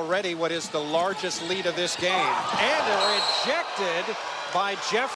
already what is the largest lead of this game. And they're ejected by Jeff.